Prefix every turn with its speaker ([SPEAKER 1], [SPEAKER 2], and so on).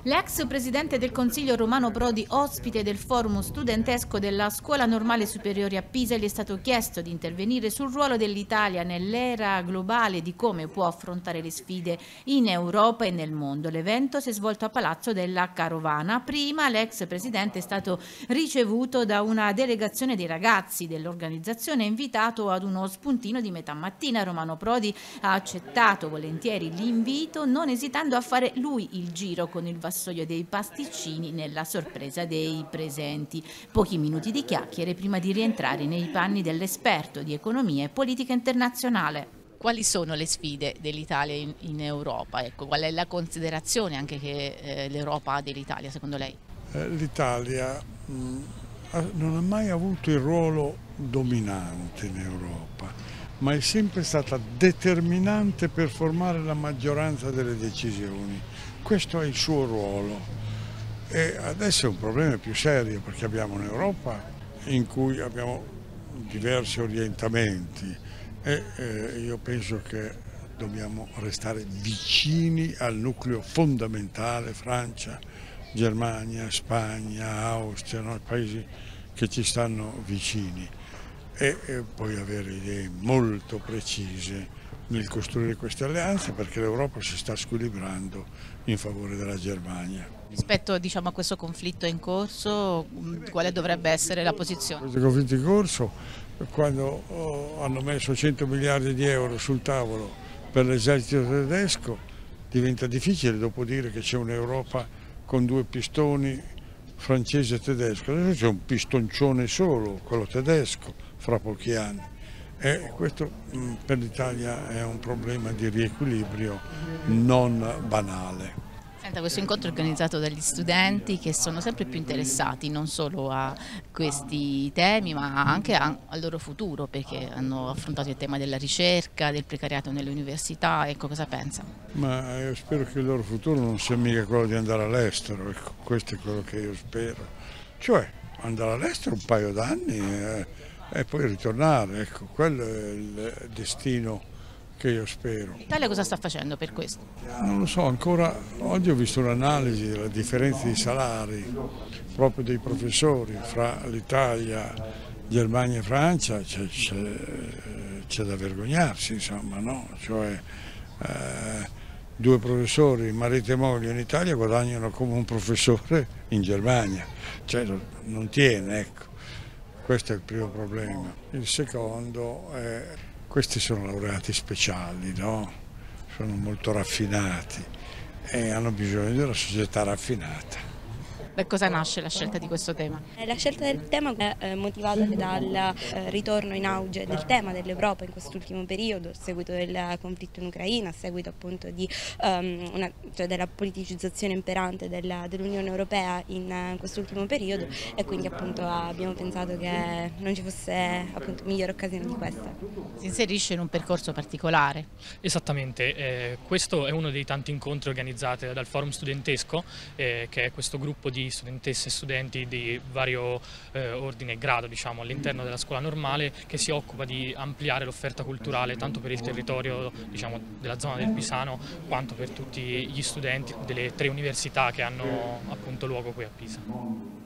[SPEAKER 1] L'ex presidente del Consiglio Romano Prodi, ospite del forum studentesco della Scuola Normale Superiore a Pisa, gli è stato chiesto di intervenire sul ruolo dell'Italia nell'era globale, di come può affrontare le sfide in Europa e nel mondo. L'evento si è svolto a Palazzo della Carovana. Prima l'ex presidente è stato ricevuto da una delegazione dei ragazzi dell'organizzazione e invitato ad uno spuntino di metà mattina. Romano Prodi ha accettato volentieri l'invito, non esitando a fare lui il giro con il vassoio dei pasticcini nella sorpresa dei presenti. Pochi minuti di chiacchiere prima di rientrare nei panni dell'esperto di economia e politica internazionale. Quali sono le sfide dell'Italia in Europa? Ecco, qual è la considerazione anche che l'Europa ha dell'Italia secondo lei?
[SPEAKER 2] L'Italia non ha mai avuto il ruolo dominante in Europa, ma è sempre stata determinante per formare la maggioranza delle decisioni. Questo è il suo ruolo e adesso è un problema più serio perché abbiamo un'Europa in cui abbiamo diversi orientamenti e io penso che dobbiamo restare vicini al nucleo fondamentale, Francia, Germania, Spagna, Austria, no? Paesi che ci stanno vicini e poi avere idee molto precise nel costruire queste alleanze perché l'Europa si sta squilibrando in favore della Germania.
[SPEAKER 1] Rispetto a questo conflitto in corso, quale dovrebbe essere la posizione?
[SPEAKER 2] Questo conflitto in corso, quando hanno messo 100 miliardi di euro sul tavolo per l'esercito tedesco, diventa difficile dopo dire che c'è un'Europa con due pistoni, francese e tedesco. Adesso c'è un pistoncione solo, quello tedesco, fra pochi anni. E questo per l'Italia è un problema di riequilibrio non banale.
[SPEAKER 1] Senta, questo incontro è organizzato dagli studenti che sono sempre più interessati non solo a questi temi ma anche al loro futuro, perché hanno affrontato il tema della ricerca, del precariato nelle università. Ecco, cosa pensa?
[SPEAKER 2] Ma io spero che il loro futuro non sia mica quello di andare all'estero, ecco, questo è quello che io spero. Cioè andare all'estero un paio d'anni e poi ritornare, ecco, quello è il destino che io spero.
[SPEAKER 1] L'Italia cosa sta facendo per questo?
[SPEAKER 2] Non lo so, ancora oggi ho visto un'analisi della differenza di salari proprio dei professori fra l'Italia, Germania e Francia, c'è da vergognarsi, insomma, no? Cioè, due professori, marito e moglie in Italia, guadagnano come un professore in Germania, cioè non tiene, ecco. Questo è il primo problema. Il secondo è questi sono laureati speciali, no? Sono molto raffinati e hanno bisogno di una società raffinata.
[SPEAKER 1] Da cosa nasce la scelta di questo tema?
[SPEAKER 3] La scelta del tema è motivata dal ritorno in auge del tema dell'Europa in quest'ultimo periodo, a seguito del conflitto in Ucraina, a seguito appunto della politicizzazione imperante dell'Unione Europea in quest'ultimo periodo e quindi appunto abbiamo pensato che non ci fosse appunto migliore occasione di questa.
[SPEAKER 1] Si inserisce in un percorso particolare.
[SPEAKER 4] Esattamente, questo è uno dei tanti incontri organizzati dal Forum Studentesco, che è questo gruppo di studentesse e studenti di vario ordine e grado, diciamo, all'interno della scuola normale, che si occupa di ampliare l'offerta culturale tanto per il territorio, diciamo, della zona del Pisano quanto per tutti gli studenti delle 3 università che hanno appunto luogo qui a Pisa.